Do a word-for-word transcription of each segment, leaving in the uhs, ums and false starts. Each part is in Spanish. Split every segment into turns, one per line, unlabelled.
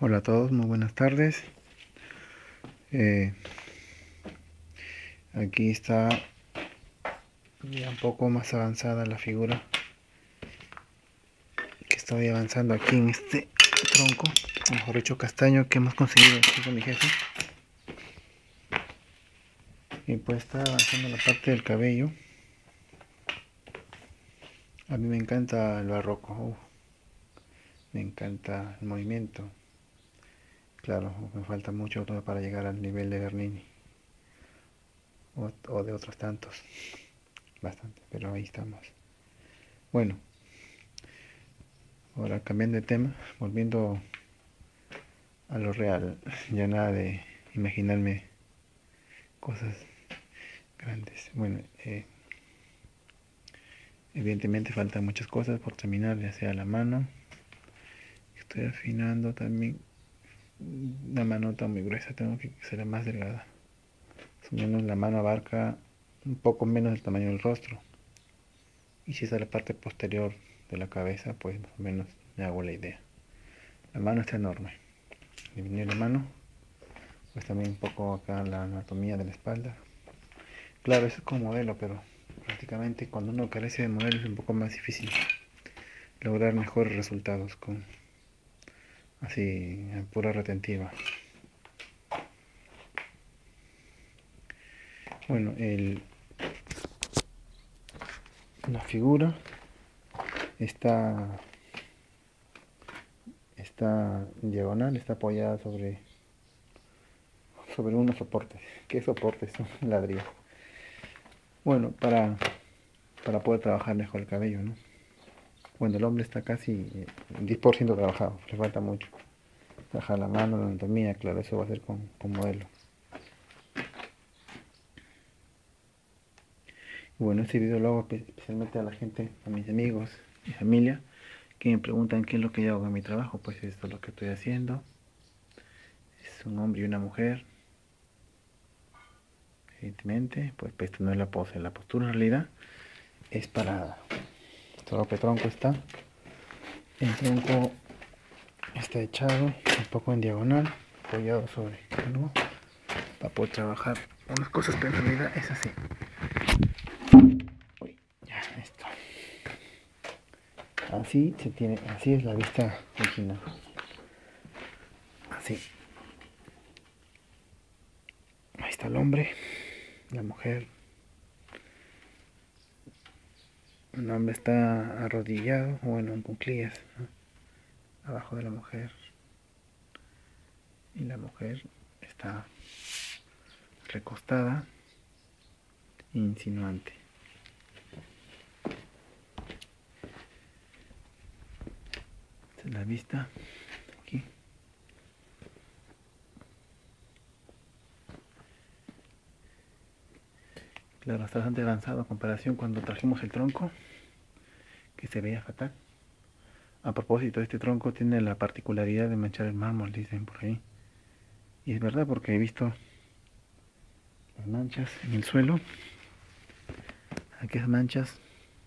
Hola a todos, muy buenas tardes. Eh, aquí está ya un poco más avanzada la figura que estoy avanzando aquí en este tronco, o mejor dicho castaño, que hemos conseguido aquí con mi jefe. Y pues está avanzando la parte del cabello. A mí me encanta el barroco, uh, me encanta el movimiento. Claro, me falta mucho todo para llegar al nivel de Bernini o, o de otros tantos, bastante, pero ahí estamos. Bueno, ahora cambiando de tema, volviendo a lo real, ya nada de imaginarme cosas grandes. Bueno, eh, evidentemente faltan muchas cosas por terminar, ya sea la mano. Estoy afinando también. La mano está muy gruesa, tengo que hacerla más delgada. Más o menos la mano abarca un poco menos del tamaño del rostro. Y si esa es la parte posterior de la cabeza, pues más o menos me hago la idea. La mano está enorme. Disminuir la mano, pues también un poco acá la anatomía de la espalda. Claro, eso es como modelo, pero prácticamente cuando uno carece de modelo es un poco más difícil lograr mejores resultados con así pura retentiva. Bueno, el, la figura está está en diagonal, está apoyada sobre sobre unos soportes. ¿Qué soportes? Son ladrillos. Bueno, para para poder trabajar mejor el cabello, ¿no? Bueno, el hombre está casi diez por ciento trabajado, le falta mucho. Trabajar la mano, la anatomía, claro, eso va a ser con, con modelo. Y bueno, este video lo hago especialmente a la gente, a mis amigos y familia, que me preguntan qué es lo que yo hago en mi trabajo. Pues esto es lo que estoy haciendo. Es un hombre y una mujer, evidentemente. Pues esto no es la pose, la postura en realidad es parada. Todo el tronco está, el tronco está echado un poco en diagonal, apoyado sobre algo, para poder trabajar unas cosas, pero en realidad es así. Uy, ya, esto. Así se tiene, así es la vista original. Así. Ahí está el hombre, la mujer. El hombre está arrodillado, bueno, en cuclillas, ¿no? Abajo de la mujer. Y la mujer está recostada, insinuante. Esta es la vista. Aquí. Claro, está bastante avanzado en comparación cuando trajimos el tronco, que se veía fatal. A propósito, este tronco tiene la particularidad de manchar el mármol, dicen por ahí. Y es verdad, porque he visto las manchas en el suelo. Aquellas manchas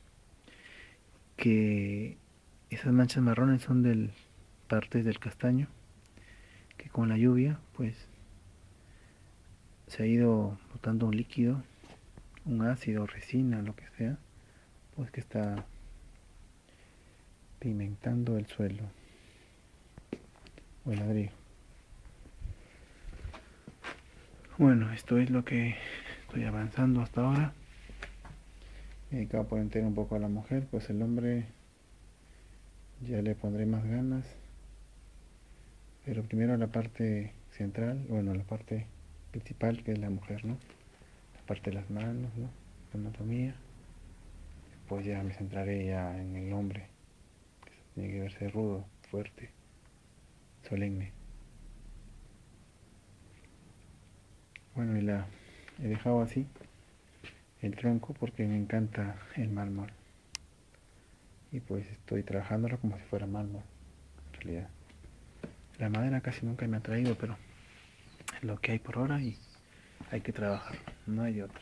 que esas manchas marrones son del partes del castaño que con la lluvia pues se ha ido botando un líquido, un ácido, resina, lo que sea, pues que está pigmentando el suelo o el ladrillo. Bueno, esto es lo que estoy avanzando hasta ahora. Me he dedicado por entero un poco a la mujer, pues el hombre ya le pondré más ganas, pero primero a la parte central, bueno, la parte principal, que es la mujer, ¿no? La parte de las manos, ¿no? La anatomía. Después ya me centraré ya en el hombre, que tiene que verse rudo, fuerte, solemne. Bueno, y la he dejado así el tronco porque me encanta el mármol. Y pues estoy trabajándolo como si fuera mármol, en realidad. La madera casi nunca me ha traído, pero es lo que hay por ahora y hay que trabajar, no hay de otra.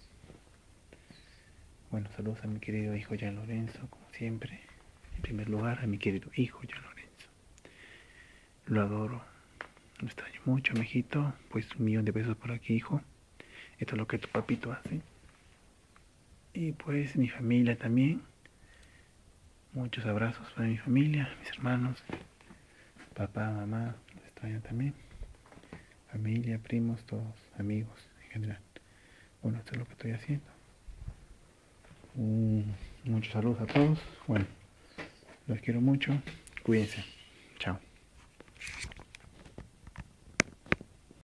Bueno, saludos a mi querido hijo Jan Lorenzo, como siempre. En primer lugar, a mi querido hijo Jan Lorenzo. Lo adoro. Lo extraño mucho, mijito. Pues un millón de besos por aquí, hijo. Esto es lo que tu papito hace. Y pues mi familia también. Muchos abrazos para mi familia, mis hermanos, papá, mamá, lo extraño también. Familia, primos, todos, amigos en general. Bueno, esto es lo que estoy haciendo. Um, muchos saludos a todos. Bueno, los quiero mucho. Cuídense. Chao.